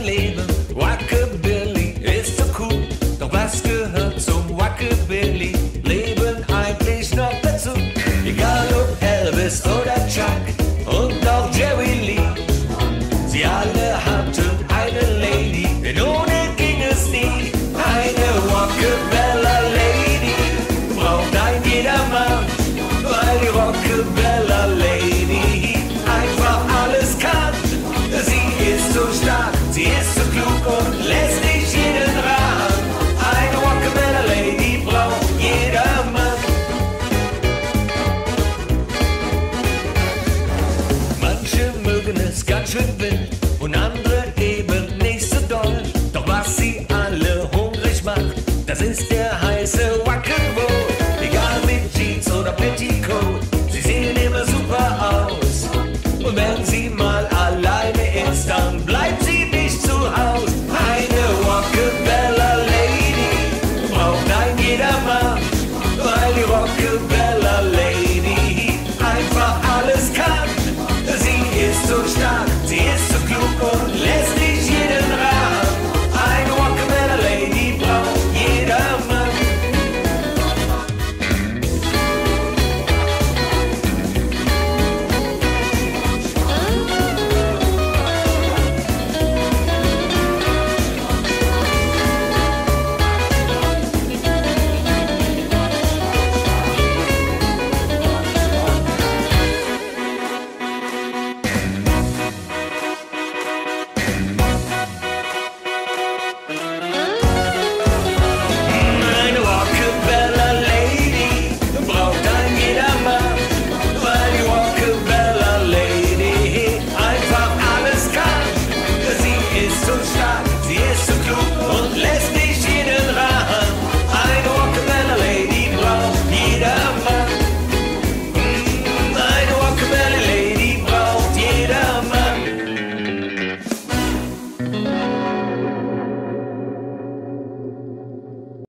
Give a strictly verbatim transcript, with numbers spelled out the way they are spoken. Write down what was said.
Leben. Rockabilly ist so cool, doch was gehört zum Rockabilly Leben eigentlich noch dazu? Egal ob Elvis oder Chuck und auch Jerry Lee, sie alle hatten eine Lady, denn ohne ging es nie. Eine Rockabella Lady braucht ein jeder Mann, weil die Rockabella Lady einfach alles kann. Sie ist so stark, sie ist so klug und lässt nicht jeden ran. Eine Rockabella Lady braucht jeder Mann. Manche mögen es ganz schön wild und andere eben nicht so doll. Doch was sie alle hungrig macht, das ist der